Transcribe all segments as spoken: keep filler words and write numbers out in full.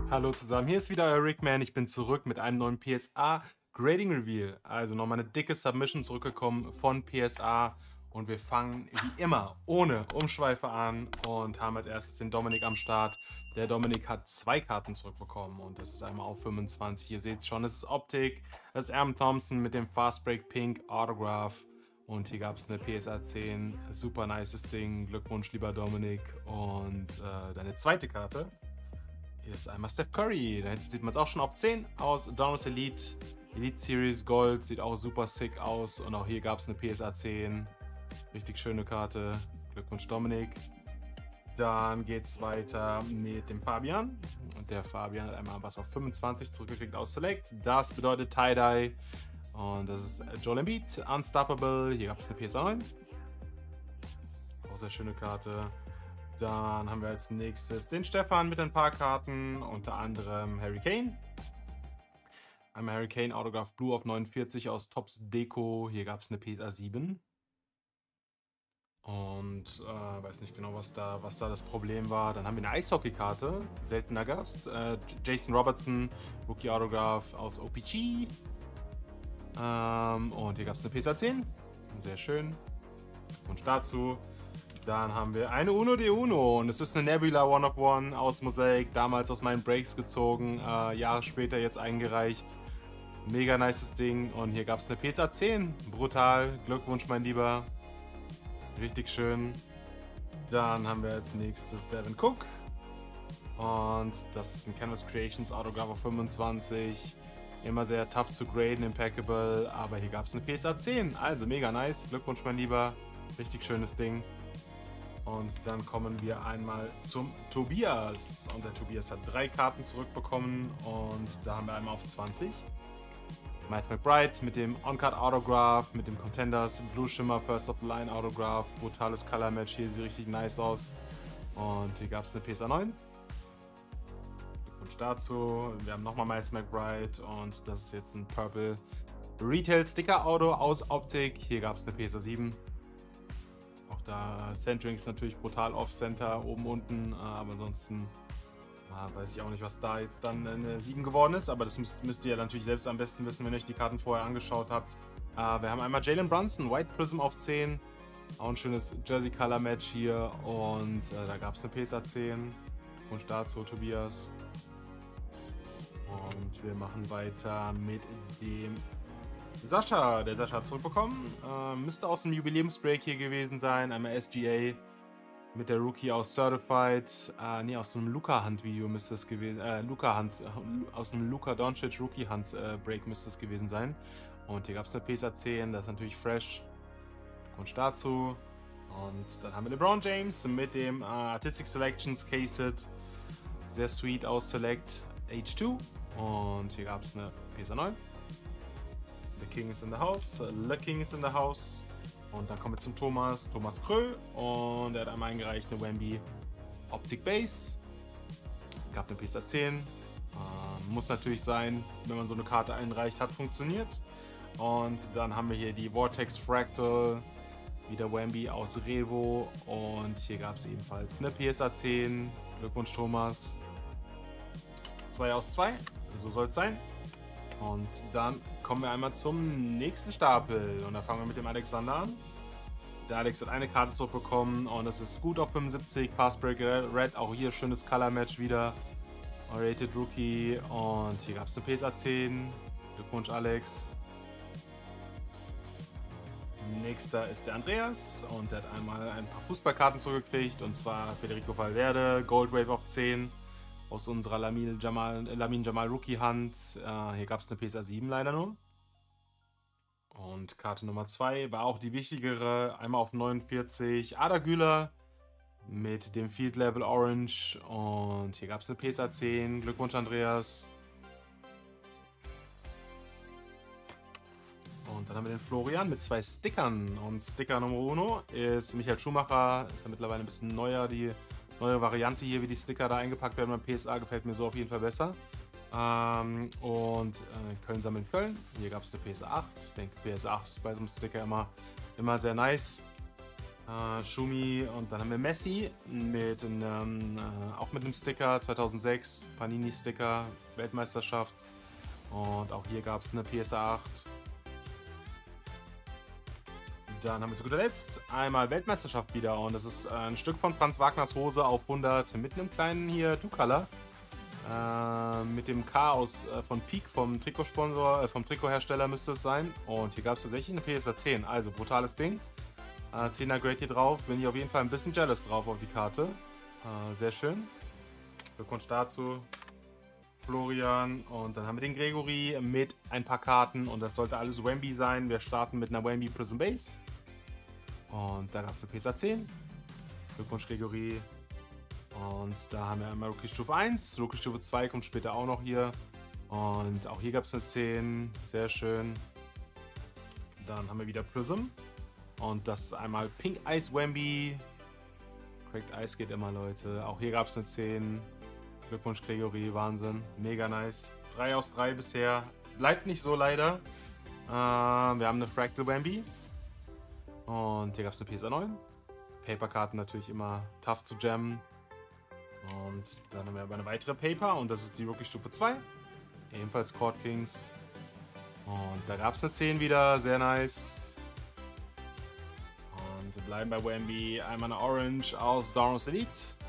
Hallo zusammen, hier ist wieder euer Rickman. Ich bin zurück mit einem neuen P S A Grading Reveal. Also nochmal eine dicke Submission zurückgekommen von P S A. Und wir fangen wie immer ohne Umschweife an und haben als erstes den Dominik am Start. Der Dominik hat zwei Karten zurückbekommen und das ist einmal auf fünfundzwanzig. Ihr seht schon, es ist Optik. Das ist Aaron Thompson mit dem Fast Break Pink Autograph. Und hier gab es eine P S A zehn. Super nices Ding. Glückwunsch, lieber Dominik. Und äh, deine zweite Karte. Hier ist einmal Steph Curry. Da hinten sieht man es auch schon auf zehn aus Downers Elite. Elite Series Gold. Sieht auch super sick aus. Und auch hier gab es eine P S A zehn. Richtig schöne Karte. Glückwunsch, Dominik. Dann geht es weiter mit dem Fabian. Und der Fabian hat einmal was auf fünfundzwanzig zurückgekriegt aus Select. Das bedeutet Tie-Dye. Und das ist Joel Embiid. Unstoppable. Hier gab es eine P S A neun. Auch sehr schöne Karte. Dann haben wir als nächstes den Stefan mit ein paar Karten, unter anderem Harry Kane. Einmal Harry Kane Autograph Blue auf neunundvierzig aus Tops Deko. Hier gab es eine P S A sieben. Und äh, weiß nicht genau, was da, was da das Problem war. Dann haben wir eine Eishockey-Karte, seltener Gast. Äh, Jason Robertson, Rookie Autograph aus O P G. Ähm, und hier gab es eine P S A zehn. Sehr schön. Und dazu. Dann haben wir eine Uno de Uno und es ist eine Nebula One of One aus Mosaic, damals aus meinen Breaks gezogen, äh, Jahre später jetzt eingereicht. Mega nices Ding und hier gab es eine P S A zehn, brutal, Glückwunsch mein Lieber, richtig schön. Dann haben wir als nächstes Devin Cook und das ist ein Canvas Creations Autograph auf fünfundzwanzig, immer sehr tough zu graden, impeccable, aber hier gab es eine P S A zehn, also mega nice, Glückwunsch mein Lieber, richtig schönes Ding. Und dann kommen wir einmal zum Tobias. Und der Tobias hat drei Karten zurückbekommen. Und da haben wir einmal auf zwanzig. Miles McBride mit dem On-Card Autograph, mit dem Contenders Blue Shimmer First of the Line Autograph. Brutales Color Match hier, sieht richtig nice aus. Und hier gab es eine P S A neun. Glückwunsch dazu. Wir haben nochmal Miles McBride. Und das ist jetzt ein Purple Retail Sticker Auto aus Optik. Hier gab es eine P S A sieben. Auch da Centering ist natürlich brutal off-center, oben, unten, aber ansonsten äh, weiß ich auch nicht, was da jetzt dann eine sieben geworden ist, aber das müsst, müsst ihr ja natürlich selbst am besten wissen, wenn ihr euch die Karten vorher angeschaut habt. Äh, wir haben einmal Jalen Brunson, White Prism auf zehn, auch ein schönes Jersey-Color-Match hier und äh, da gab es eine P S A zehn. Wunsch dazu, Tobias. Und wir machen weiter mit dem Sascha, der Sascha hat zurückbekommen, äh, müsste aus dem Jubiläumsbreak hier gewesen sein, einmal S G A mit der Rookie aus Certified, äh, nee, aus einem Luca-Hand-Video müsste es gewesen, äh, Luca-Hand, äh, aus einem Luka Doncic Rookie-Hand-Break müsste es gewesen sein. Und hier gab es eine P S A zehn, das ist natürlich fresh, Glückwunsch dazu. Und dann haben wir LeBron James mit dem äh, Artistic Selections K-Sit, sehr sweet aus Select H zwei. Und hier gab es eine P S A neun. The King is in the house, The King is in the house. Und dann kommen wir zum Thomas, Thomas Krö. Und er hat einmal eingereicht eine Wemby Optic Base. Gab eine P S A zehn. Äh, muss natürlich sein, wenn man so eine Karte einreicht, hat funktioniert. Und dann haben wir hier die Vortex Fractal, wieder Wemby aus Revo. Und hier gab es ebenfalls eine P S A zehn. Glückwunsch, Thomas. zwei aus zwei, so soll es sein. Und dann kommen wir einmal zum nächsten Stapel und da fangen wir mit dem Alexander an. Der Alex hat eine Karte zurückbekommen und das ist gut auf fünfundsiebzig, Fastbreak Red, auch hier schönes Color Match wieder. Rated Rookie und hier gab es eine P S A zehn. Glückwunsch, Alex. Nächster ist der Andreas und der hat einmal ein paar Fußballkarten zurückgekriegt und zwar Federico Valverde, Gold Wave auf zehn. Aus unserer Lamine Jamal, Lamine Jamal Rookie Hand. Äh, hier gab es eine P S A sieben leider nur. Und Karte Nummer zwei war auch die wichtigere. Einmal auf neunundvierzig. Ada Güler mit dem Field Level Orange. Und hier gab es eine P S A zehn. Glückwunsch, Andreas. Und dann haben wir den Florian mit zwei Stickern. Und Sticker Nummer uno ist Michael Schumacher. Ist ja mittlerweile ein bisschen neuer, die neue Variante hier, wie die Sticker da eingepackt werden beim P S A, gefällt mir so auf jeden Fall besser. Ähm, und äh, Köln sammeln Köln. Hier gab es eine P S A acht. Ich denke, P S A acht ist bei so einem Sticker immer, immer sehr nice. Äh, Schumi und dann haben wir Messi mit einem, äh, auch mit einem Sticker, zweitausendsechs, Panini-Sticker, Weltmeisterschaft. Und auch hier gab es eine P S A acht. Dann haben wir zu guter Letzt einmal Weltmeisterschaft wieder und das ist ein Stück von Franz Wagners Hose auf hundert mit einem kleinen hier Two-Color. Äh, mit dem K aus äh, von Peak, vom Trikotsponsor, äh, vom Trikothersteller müsste es sein. Und hier gab es tatsächlich eine P S A zehn, also brutales Ding. Äh, zehner Grade hier drauf, bin ich auf jeden Fall ein bisschen jealous drauf auf die Karte. Äh, sehr schön. Glückwunsch dazu. Florian und dann haben wir den Gregory mit ein paar Karten und das sollte alles Wemby sein. Wir starten mit einer Wemby Prism Base und da gab es eine P S A zehn. Glückwunsch Gregory. Und da haben wir einmal Rookie Stufe eins, Rookie Stufe zwei kommt später auch noch hier und auch hier gab es eine zehn, sehr schön. Dann haben wir wieder Prism und das ist einmal Pink Ice Wemby. Cracked Ice geht immer, Leute. Auch hier gab es eine zehn. Glückwunsch Gregory, Wahnsinn, mega nice. drei aus drei bisher, bleibt nicht so leider. Äh, wir haben eine Fractal Wemby und hier gab es eine P S A neun. Paperkarten natürlich immer tough zu jammen. Und dann haben wir aber eine weitere Paper und das ist die Rookie Stufe zwei. Ebenfalls Court Kings. Und da gab es eine zehn wieder, sehr nice. Und wir bleiben bei Wemby, einmal eine Orange aus Darnos Elite.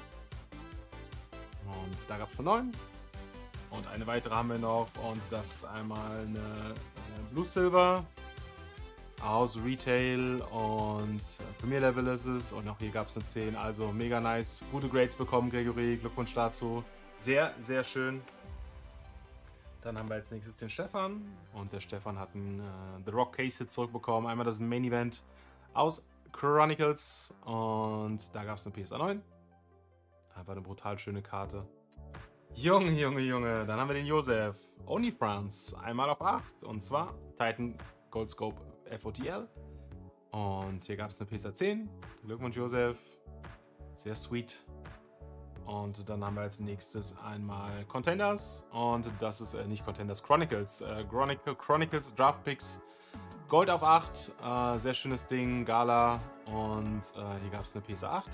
Und da gab es eine neun. Und eine weitere haben wir noch. Und das ist einmal eine, eine Blue Silver aus Retail und Premier Level ist es. Und auch hier gab es eine zehn. Also mega nice. Gute Grades bekommen, Gregory. Glückwunsch dazu. Sehr, sehr schön. Dann haben wir als nächstes den Stefan. Und der Stefan hat einen äh, The Rock Case Hit zurückbekommen. Einmal das Main Event aus Chronicles. Und da gab es eine P S A neun. Einfach eine brutal schöne Karte. Junge, Junge, Junge. Dann haben wir den Josef. Only France. Einmal auf acht. Und zwar Titan Goldscope F O T L. Und hier gab es eine P S A zehn. Glückwunsch, Josef. Sehr sweet. Und dann haben wir als nächstes einmal Contenders. Und das ist äh, nicht Contenders, Chronicles. Äh, Chronicle, Chronicles Draft Picks. Gold auf acht. Äh, sehr schönes Ding. Gala. Und äh, hier gab es eine P S A acht.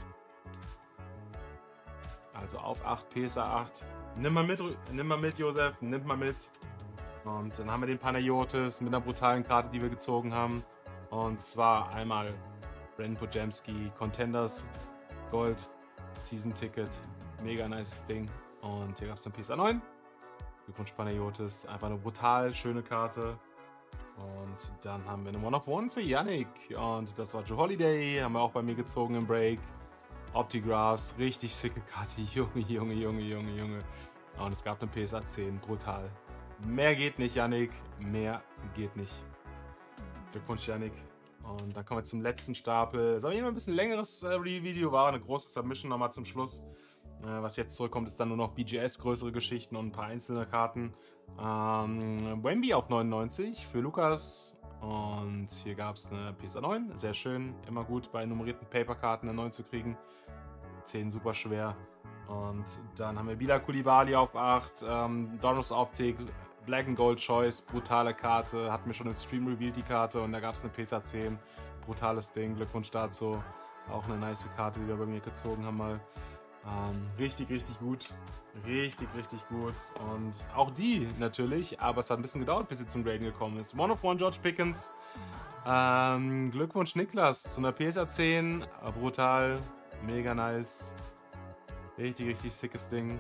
Also auf acht, P S A acht. Nimm mal mit, nimm mal mit, Josef, nimm mal mit. Und dann haben wir den Panayotis mit einer brutalen Karte, die wir gezogen haben. Und zwar einmal Brandon Pojemski, Contenders, Gold, Season Ticket. Mega nices Ding. Und hier gab es eine P S A neun. Glückwunsch Panayotis. Einfach eine brutal schöne Karte. Und dann haben wir eine One of One für Yannick. Und das war Joe Holiday. Haben wir auch bei mir gezogen im Break. Optigraphs, richtig sicke Karte, Junge, Junge, Junge, Junge, Junge. Und es gab eine P S A zehn, brutal. Mehr geht nicht, Yannick, mehr geht nicht. Glückwunsch, Yannick. Und dann kommen wir zum letzten Stapel. Das ist aber immer ein bisschen längeres äh, Review, war eine große Submission nochmal zum Schluss. Äh, was jetzt zurückkommt, ist dann nur noch B G S, größere Geschichten und ein paar einzelne Karten. Ähm, Wemby auf neunundneunzig für Lukas. Und hier gab es eine P S A neun, sehr schön, immer gut bei nummerierten Paperkarten eine neun zu kriegen. zehn super schwer. Und dann haben wir wieder Koulibaly auf acht, ähm, Donos Optik, Black and Gold Choice, brutale Karte, hat mir schon im Stream revealed die Karte und da gab es eine P S A zehn, brutales Ding, Glückwunsch dazu. Auch eine nice Karte, die wir bei mir gezogen haben mal. Ähm, richtig, richtig gut. Richtig, richtig gut. Und auch die natürlich, aber es hat ein bisschen gedauert, bis sie zum Graden gekommen ist. One of One George Pickens. Ähm, Glückwunsch Niklas zu einer P S A zehn. Brutal. Mega nice. Richtig, richtig sickes Ding.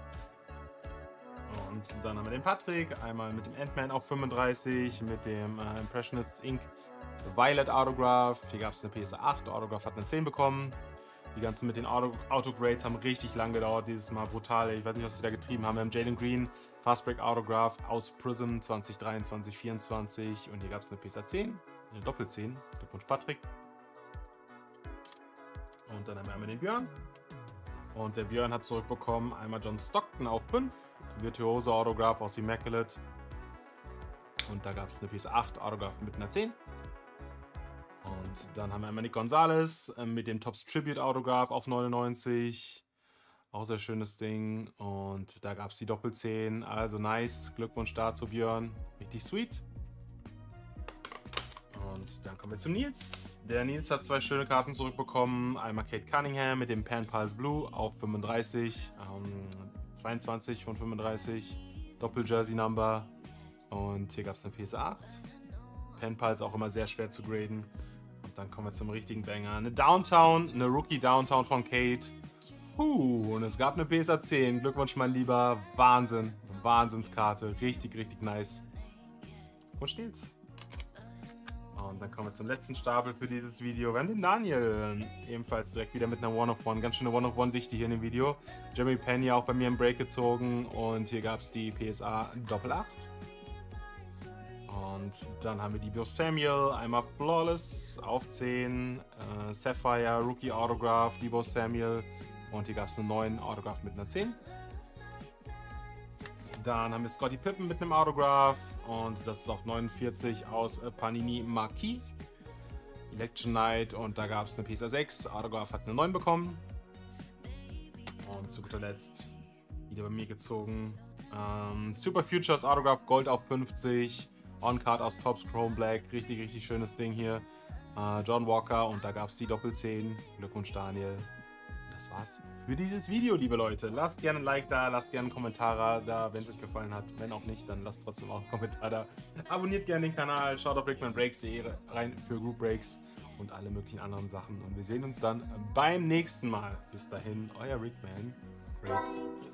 Und dann haben wir den Patrick. Einmal mit dem Ant-Man auf fünfunddreißig. Mit dem äh, Impressionists Incorporated Violet Autograph. Hier gab es eine P S A acht. Autograph hat eine zehn bekommen. Die ganzen mit den Auto Autogrades haben richtig lang gedauert, dieses Mal brutal. Ich weiß nicht, was sie da getrieben haben. Wir haben Jalen Green, Fastbreak Autograph aus Prism zwanzig dreiundzwanzig vierundzwanzig. Und hier gab es eine P S A zehn, eine Doppel zehn. Glückwunsch Patrick. Und dann haben wir einmal den Björn. Und der Björn hat zurückbekommen einmal John Stockton auf fünf. Virtuose Autograph aus Immaculate. Und da gab es eine P S A acht Autograph mit einer zehn. Und dann haben wir einmal Nick Gonzalez mit dem Topps Tribute Autograph auf neunundneunzig. Auch sehr schönes Ding. Und da gab es die Doppel zehn. Also nice. Glückwunsch dazu, Björn. Richtig sweet. Und dann kommen wir zum Nils. Der Nils hat zwei schöne Karten zurückbekommen. Einmal Kate Cunningham mit dem Pan Pulse Blue auf fünfunddreißig. Ähm, zweiundzwanzig von fünfunddreißig. Doppel-Jersey-Number. Und hier gab es eine P S A acht. Pan Pulse auch immer sehr schwer zu graden. Und dann kommen wir zum richtigen Banger. Eine Downtown, eine Rookie Downtown von Kate. Uh, und es gab eine P S A zehn. Glückwunsch, mein Lieber. Wahnsinn. Wahnsinnskarte. Richtig, richtig nice. Und Nils. Und dann kommen wir zum letzten Stapel für dieses Video. Wir haben den Daniel. Ebenfalls direkt wieder mit einer One-of-One. Ganz schöne One-of-One-Dichte hier in dem Video. Jeremy Penny auch bei mir im Break gezogen. Und hier gab es die P S A Doppel acht. Und dann haben wir die Debo Samuel, einmal Flawless auf zehn, äh, Sapphire, Rookie Autograph, Debo Samuel und hier gab es einen neuen Autograph mit einer zehn. Dann haben wir Scottie Pippen mit einem Autograph und das ist auf neunundvierzig aus äh, Panini Marquis. Election Night und da gab es eine P S A sechs, Autograph hat eine neun bekommen. Und zu guter Letzt wieder bei mir gezogen, ähm, Super Futures Autograph Gold auf fünfzig. On-Card aus Topps Chrome Black. Richtig, richtig schönes Ding hier. Äh, John Walker und da gab es die Doppel zehn. Glückwunsch, Daniel. Das war's für dieses Video, liebe Leute. Lasst gerne ein Like da, lasst gerne einen Kommentar da, wenn es euch gefallen hat. Wenn auch nicht, dann lasst trotzdem auch einen Kommentar da. Abonniert gerne den Kanal, schaut auf rickman breaks punkt de rein für Group Breaks und alle möglichen anderen Sachen. Und wir sehen uns dann beim nächsten Mal. Bis dahin, euer Rickman Breaks.